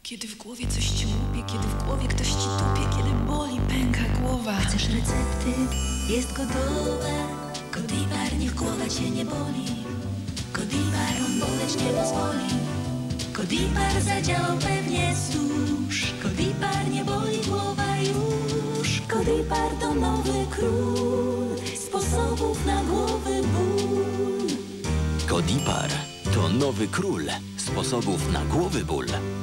Kiedy w głowie coś ci łupie, kiedy w głowie ktoś ci tupie, kiedy boli, pęka głowa. Chcesz recepty? Jest gotowe. Godibar, niech głowa cię nie boli. Godibar, on boleć nie pozwoli. Godibar zadziałał pewnie służ. Godibar, nie boli głowa już. Godibar to nowy król sposobów na głowy ból. Godibar to nowy król sposobów na głowy ból.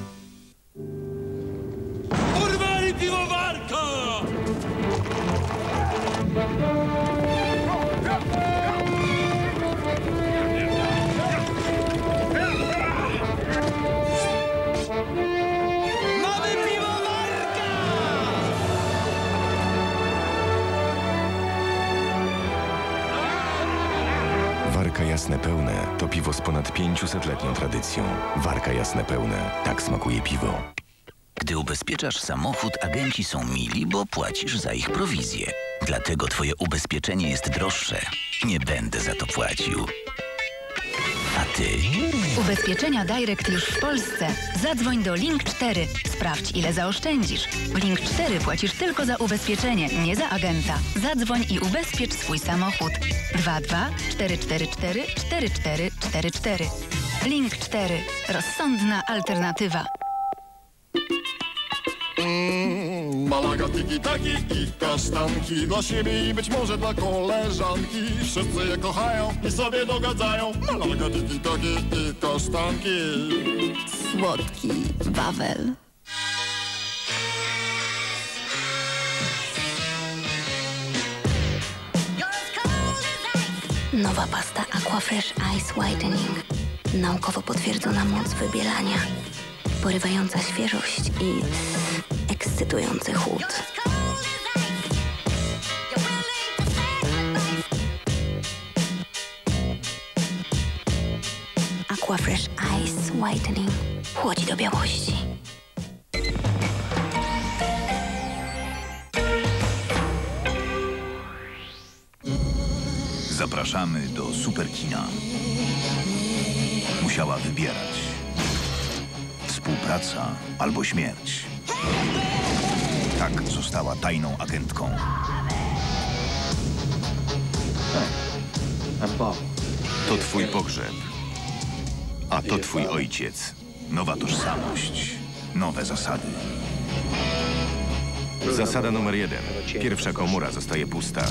Urwali piwowarka! Mamy piwowarka! Warka Jasne Pełne to piwo z ponad 500-letnią tradycją. Warka Jasne Pełne. Tak smakuje piwo. Gdy ubezpieczasz samochód, agenci są mili, bo płacisz za ich prowizję. Dlatego twoje ubezpieczenie jest droższe. Nie będę za to płacił. A ty? Ubezpieczenia Direct już w Polsce. Zadzwoń do Link 4. Sprawdź, ile zaoszczędzisz. W Link 4 płacisz tylko za ubezpieczenie, nie za agenta. Zadzwoń i ubezpiecz swój samochód. 22 444 4444. Link 4. Rozsądna alternatywa. Malaga, tiki-taki i kasztanki. Dla siebie i być może dla koleżanki. Wszyscy je kochają i sobie dogadzają. Malaga, tiki-taki i kasztanki. Słodki Wawel. Nowa pasta Aquafresh Ice Whitening. Naukowo potwierdzona moc wybielania. Porywająca świeżość i ekscytujący chłód. Aquafresh Ice Whitening. Chłodzi do białości. Zapraszamy do Superkina. Musiała wybierać. Współpraca albo śmierć. Tak została tajną agentką. To twój pogrzeb. A to twój ojciec. Nowa tożsamość. Nowe zasady. Zasada numer 1. Pierwsza komora zostaje pusta.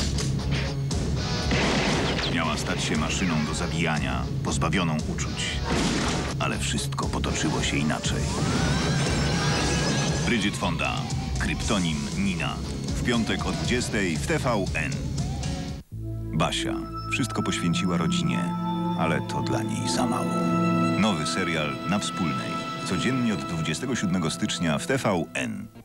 Miała stać się maszyną do zabijania, pozbawioną uczuć. Ale wszystko potoczyło się inaczej. Bridget Fonda, kryptonim Nina. W piątek o 20:00 w TVN. Basia wszystko poświęciła rodzinie, ale to dla niej za mało. Nowy serial na Wspólnej. Codziennie od 27 stycznia w TVN.